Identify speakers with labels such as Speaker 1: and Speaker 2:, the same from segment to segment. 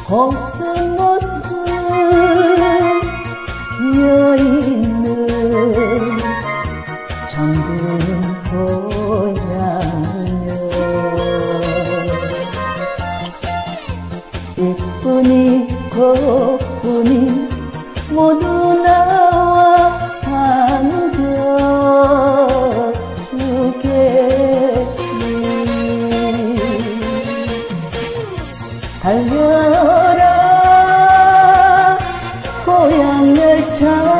Speaker 1: 코스모스 피어있는 정든 고향여 이쁜이 고운이 모두 나와 반겨주겠니. 달려라 고향열차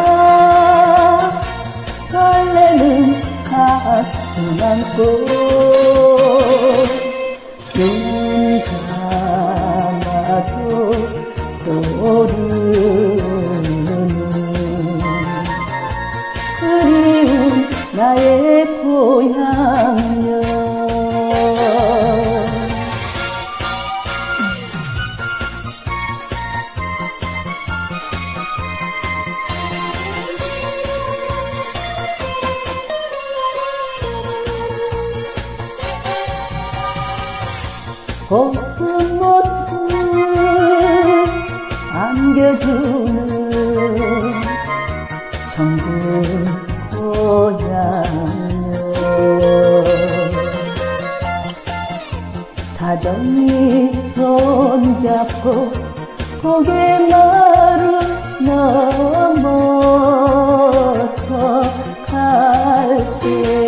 Speaker 1: 설레는 가슴 안고 눈 감아도 떠오르는 그리운 나의 고향여. 코스모스 안겨주는 정든 고향여 다정히 손잡고 고개마루 넘어서 갈게.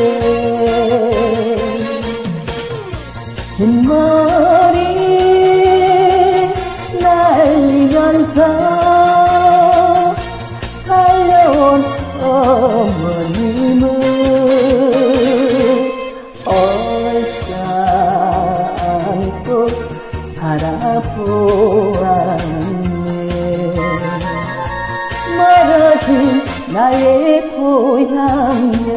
Speaker 1: 흰머리 날리면서 달려온 어머님을 얼싸안고 바라보았네. 멀어진 나의 고향여.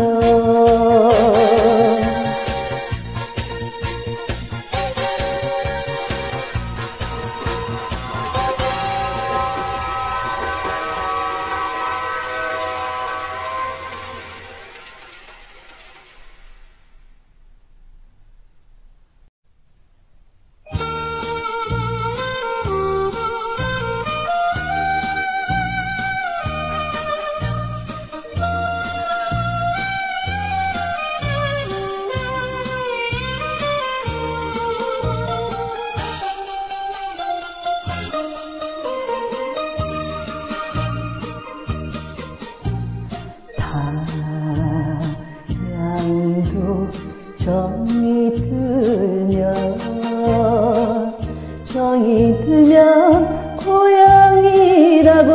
Speaker 1: 타양도 정이 들면 고향이라고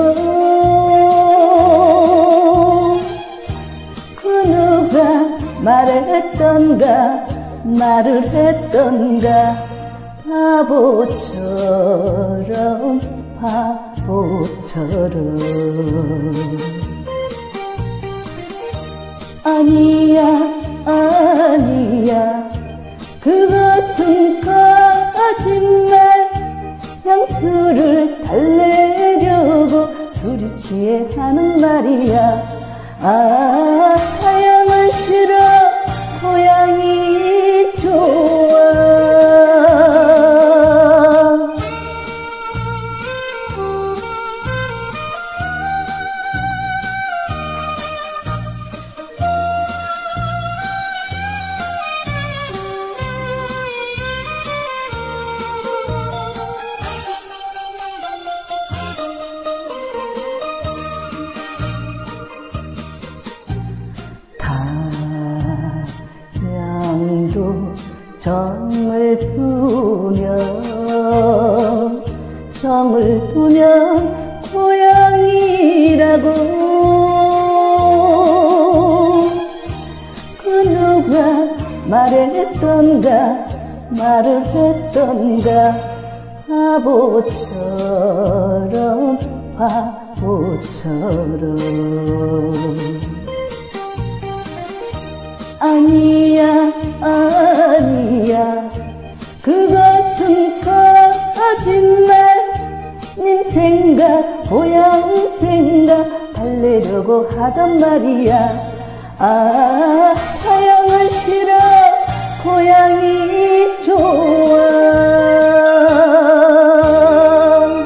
Speaker 1: 그 누가 말을 했던가 바보처럼 아니야 그것은 거짓말. 향수를 달래려고 술이 취해 하는 말이야. 타양은 싫어 고향이 좋아. 타양도 정을 두면 고향이라고 그 누가 말을 했던가 바보처럼 아니야 그것은 거짓말. 님 생각 고향 생각 달래려고 하던 말이야. 타양은 싫어 고향이 좋아.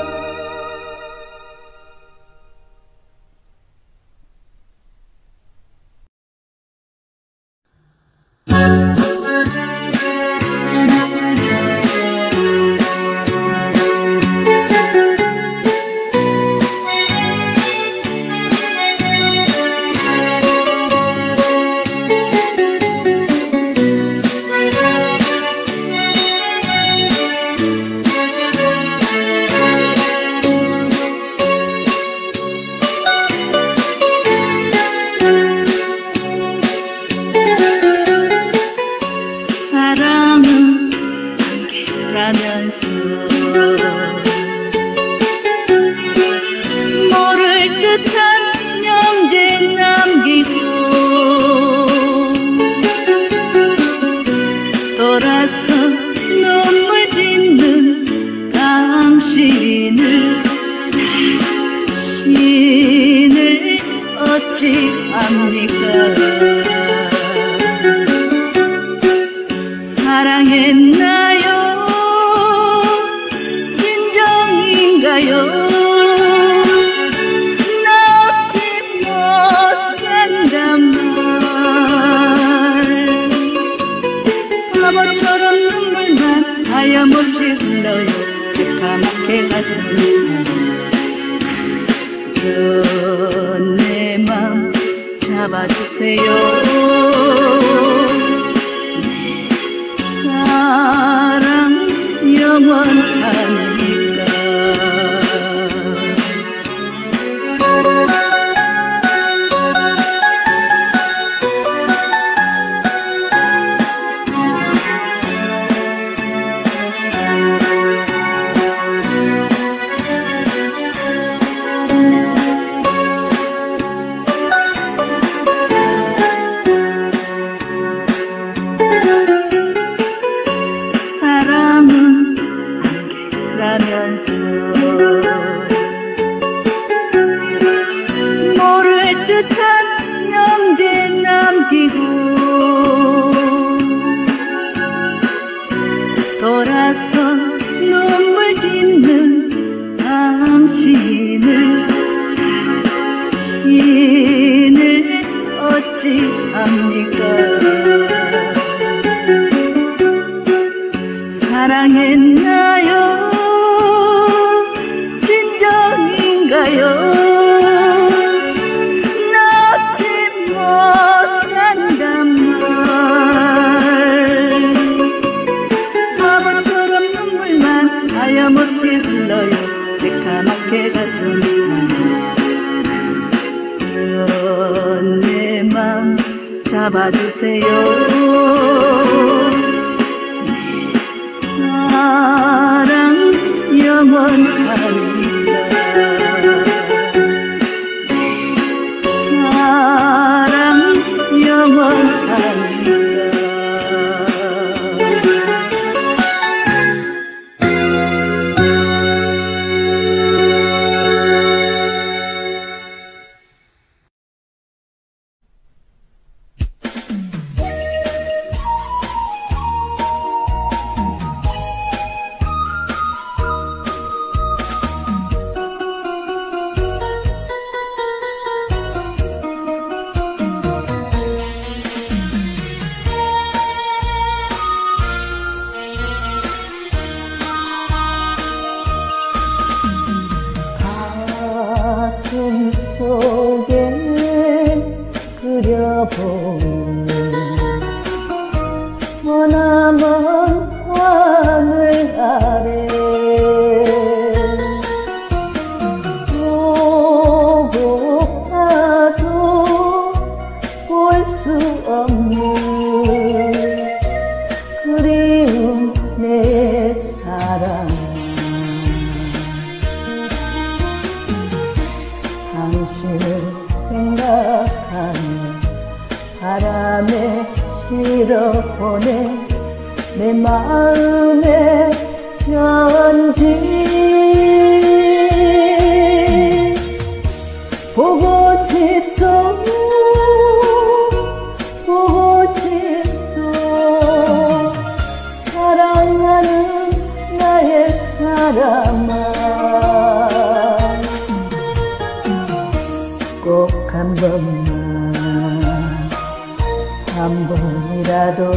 Speaker 1: 한 번이라도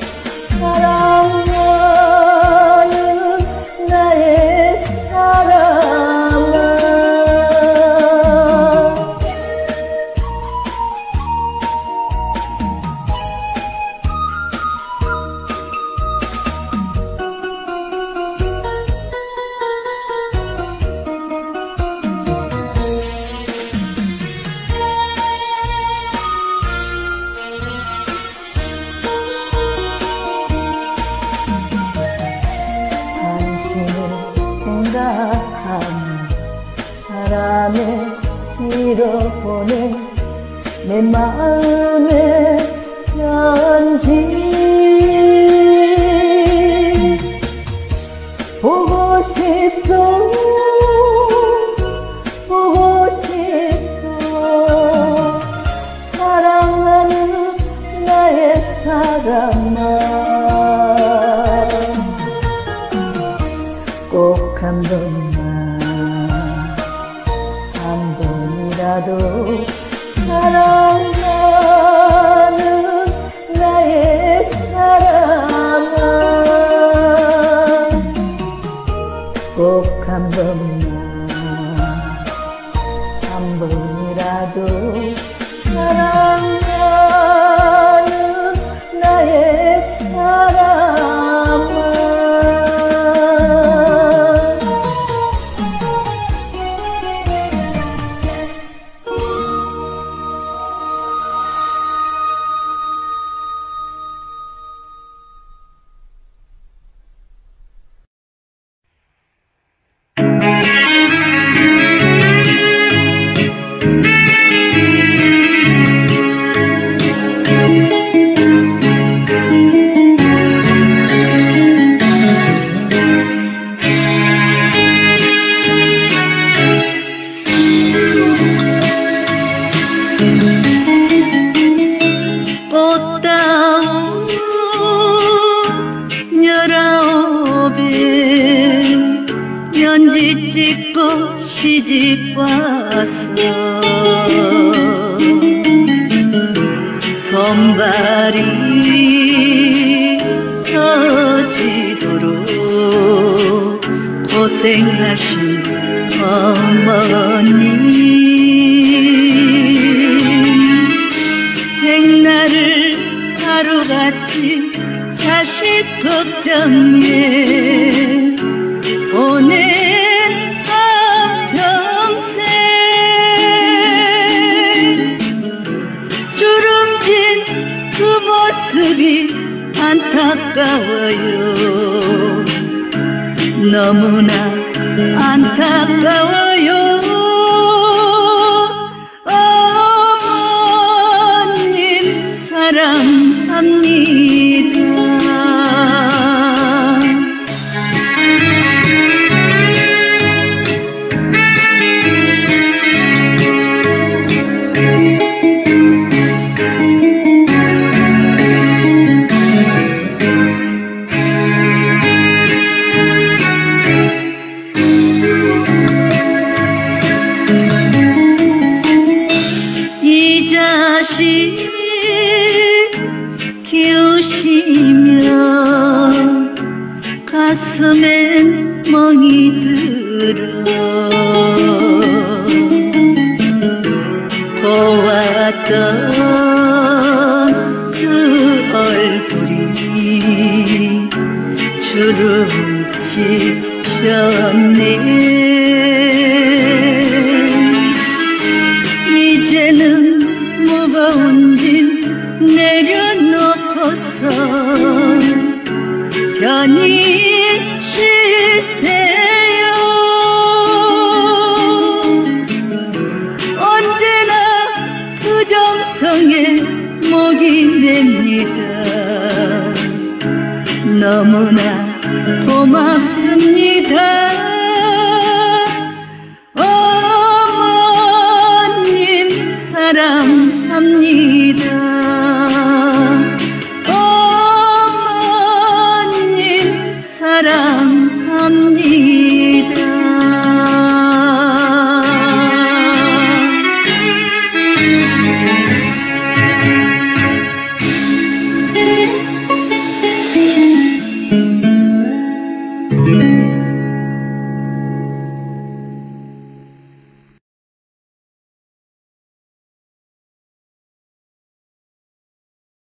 Speaker 1: 사랑하는 나의 사랑아. 생각하며 바람에 실어보내 내 마음의 편지. 보고 싶어 보고 싶어 사랑하는 나의 사랑아. 꼭 한 번만 한 번이라도 사랑하는 나의 사랑아. 꼭 한 번만 한 번이라도 사랑하는 나의 사랑아.
Speaker 2: 편지 찍고 시집 왔어. 손발이 터지도록 고생하신 어머님, 백날을 하루같이 자식 걱정에 보낸 한평생, 주름진 그 모습이 안타까워요. 너무나 안타까워요. 어머님 사랑합니다. 이 자식 키우시며 가슴엔 멍이 들어 고왔던 그 얼굴이 주름지 폈네. 이제는 무거운 짐 내려놓고서 편히 쉬세요. 언제나 부정성에 목이 맵니다. 너무나 고맙습니다.